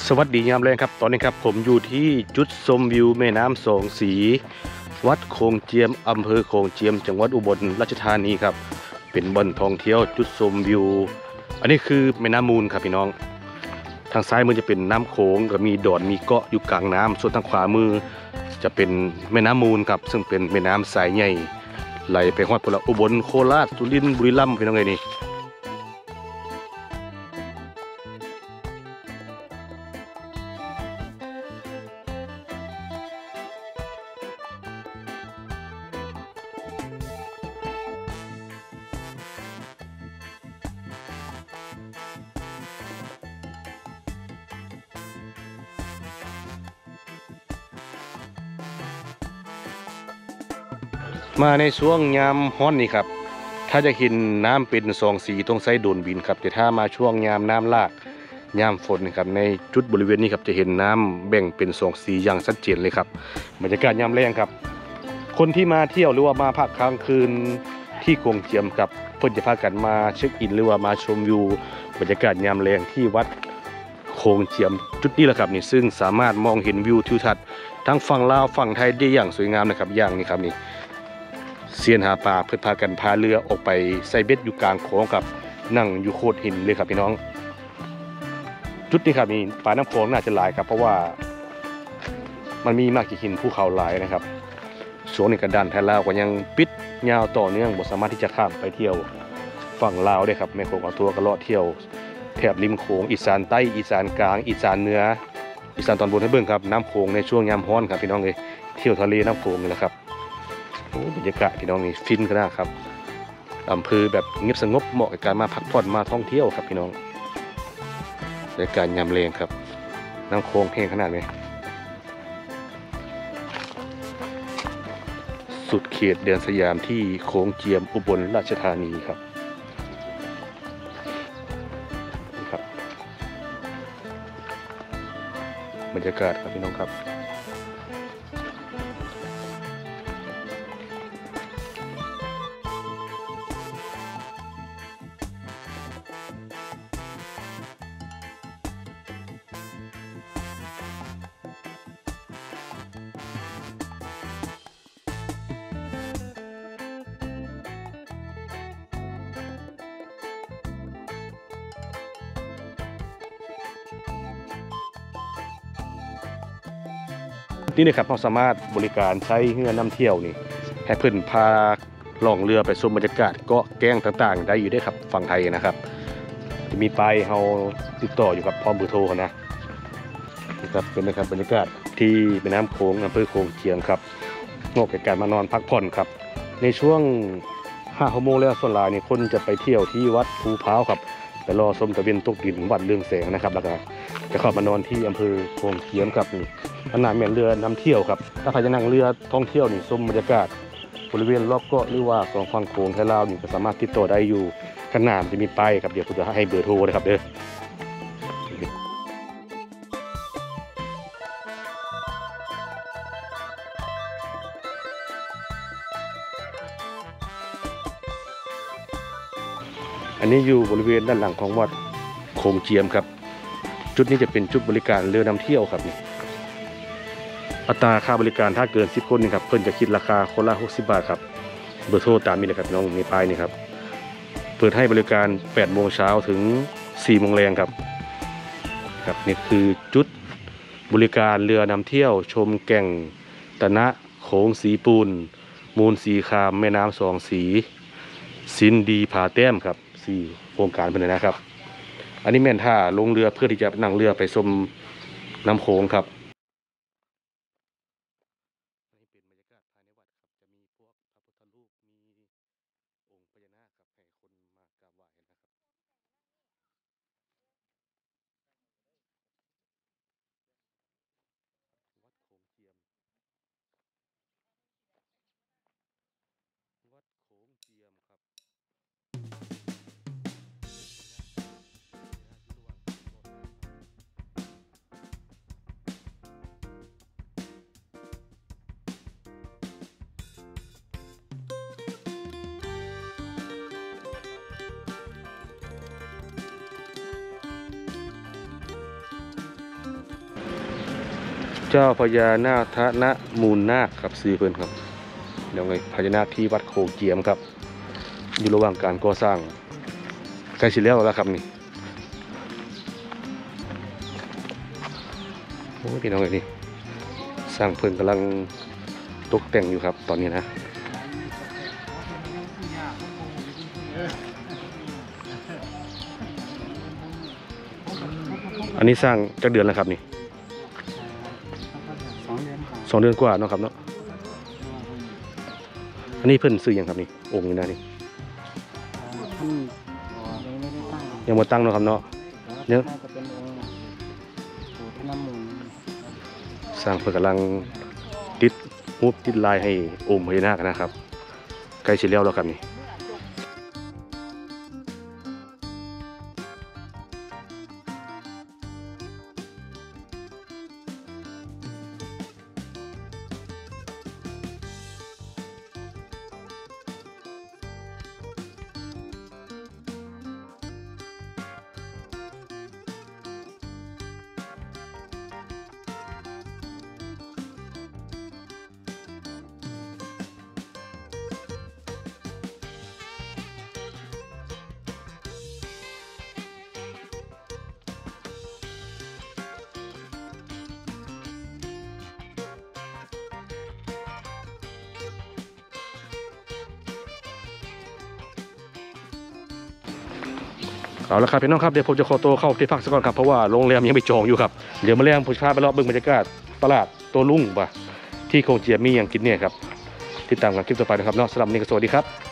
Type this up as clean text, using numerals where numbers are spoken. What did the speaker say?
สวัสดียามแรงครับตอนนี้ครับผมอยู่ที่จุดชมวิวแม่น้ำสองสีวัดโขงเจียมอำเภอโขงเจียมจังหวัดอุบลราชธานีครับเป็นบ่อนท่องเที่ยวจุดชมวิวอันนี้คือแม่น้ำมูลครับพี่น้องทางซ้ายมือจะเป็นน้ำโขงก็มีดอนมีเกาะอยู่กลางน้ำส่วนทางขวามือจะเป็นแม่น้ำมูลครับซึ่งเป็นแม่น้ำสายใหญ่ไหลไปฮอดพวกอุบลโคราชสุรินทร์บุรีรัมย์พี่น้องไงนี่มาในช่วงยามฮ้อนนี่ครับถ้าจะเห็นน้ำเป็นสองสีต้องใช้โดรนบินครับแต่ถ้ามาช่วงยามน้ำหลากยามฝนครับในจุดบริเวณนี้ครับจะเห็นน้ำแบ่งเป็นสองสีอย่างชัดเจนเลยครับบรรยากาศยามแรงครับคนที่มาเที่ยวหรือว่ามาพักค้างคืนที่โขงเจียมกับเพื่อนจะพากันมาเช็คอินหรือว่ามาชมวิวบรรยากาศยามแรงที่วัดโขงเจียมจุดนี้แหละครับนี่ซึ่งสามารถมองเห็นวิวทิวทัศน์ทั้งฝั่งลาวฝั่งไทยได้อย่างสวยงามนะครับอย่างนี้ครับนี่เซียนหาปลาเพื่อพากันพาเรือออกไปใส่เบ็ดอยู่กลางโขงกับนั่งอยู่โขดหินเลยครับพี่น้องจุดนี้ครับมีปลาน้ำโขงน่าจะหลายครับเพราะว่ามันมีมากกี่หินภูเขาหลายนะครับช่วงนี้กระดานไทยลาวก็ยังปิดยาวต่อเนื่องบ่สามารถที่จะข้ามไปเที่ยวฝั่งลาวได้ครับแม่โขงเอาตัวกระเลาะเที่ยวแถบริมโขงอีสานใต้อีสานกลางอีสานเหนืออีสานตอนบนให้เบิ่งครับน้ำโขงในช่วงยามร้อนครับพี่น้องเลยเที่ยวทะเลน้ำโขงนี่แหละครับบรรยากาศพี่น้องนี่ฟินขนาดครับอำเภอแบบเงียบสงบเหมาะกับการมาพักผ่อนมาท่องเที่ยวครับพี่น้องบรรยากาศยามแรงครับน้ำโขงแห้งขนาดไหนสุดเขตแดนสยามที่โขงเจียมอุบลราชธานีครับนี่ครับบรรยากาศครับพี่น้องครับนี่นะครับเราสามารถบริการใช้เรือนำเที่ยวนี่ให้เพื่อนพาล่องเรือไปชมบรรยากาศเกาะแก้งต่างๆได้อยู่ได้ครับฝั่งไทยนะครับจะมีป้ายเราติดต่ออยู่กับพร้อมเบอร์โทรนะนี่ครับเป็นนะครับบรรยากาศที่แม่น้ำโขงอำเภอโขงเจียมครับเหมาะกับการมานอนพักผ่อนครับในช่วง5 โมงแล้วส่วนหลายนี่คนจะไปเที่ยวที่วัดภูพร้าวครับไปรอชมตะเวนตกดินวัดเรื่องแสงนะครับแล้วก็จะเข้ามานอนที่อำเภอโขงเจียมครับนี่ขนาดแม่นเรือนำเที่ยวครับถ้าใครจะนั่งเรือท่องเที่ยวนี่ชมบรรยากาศบริเวณรอบเกาะหรือว่าสองฝั่งโขงไทยลาวนี่ก็สามารถติดต่อได้อยู่ขนาดจะมีป้ายครับเดี๋ยวผมจะให้เบอร์โทรนะครับเด้ออันนี้อยู่บริเวณด้านหลังของวัดโขงเจียมครับจุดนี้จะเป็นจุดบริการเรือนำเที่ยวครับนี่อัตราค่าบริการถ้าเกิน10 คนนี่ครับเพิ่นจะคิดราคาคนละ60 บาทครับเบอร์โทรตามนี้เลยครับน้องมีป้ายนี่ครับเปิดให้บริการ8 โมงเช้าถึง4 โมงแรงครับครับนี่คือจุดบริการเรือนำเที่ยวชมแก่งตะนะโขงสีปูนมูลสีคามแม่น้ำสองสีสินดีผาแต้มครับ4 โครงการเป็นนะครับอันนี้แม่นท่าลงเรือเพื่อที่จะนั่งเรือไปชมน้ำโขงครับนี่เป็นบรรยากาศภายในวัดครับจะมีพวกพระพุทธรูปมีองค์พญานาคครับให้คนมากราบไหว้นะครับวัดโขงเจียมวัดโขงเจียมครับเจ้าพญานาคนะมูลนาคครับซื้อเพิ่นครับเดี๋ยวไงพญานาคที่วัดโคเจียมครับอยู่ระหว่างการก่อสร้างใกล้สิแล้วแล้วครับนี่โอ้พี่น้องเอ้ยนี่สร้างเพิ่นกำลังตกแต่งอยู่ครับตอนนี้นะอันนี้สร้างจักเดือนแล้วครับนี่2 เดือนกว่าเนาะครับเนาะอันนี้เพิ่นซื้อยังครับนี่องค์นี้นะนี่ยังบ่ตั้งเนาะครับเนาะเนี่ยสร้างเพิ่นกำลังติดรูปติดลายให้องค์พญานาคนะครับใกล้สิแล้วแล้วครับนี่เอาละครับพี่น้องครับเดี๋ยวผมจะขอตัวเข้าที่พักสักก่อนครับเพราะว่าโรงแรมยังไม่จองอยู่ครับเดี๋ยวมาเลี้ยงผู้ชายไปรอบเบิ่งบรรยากาศตลาดตัวลุงป่ะที่โคงเจียมมีอย่างกินเนี่ยครับติดตามกันคลิปต่อไปนะครับเนาะสำหรับวันนี้ก็สวัสดีครับ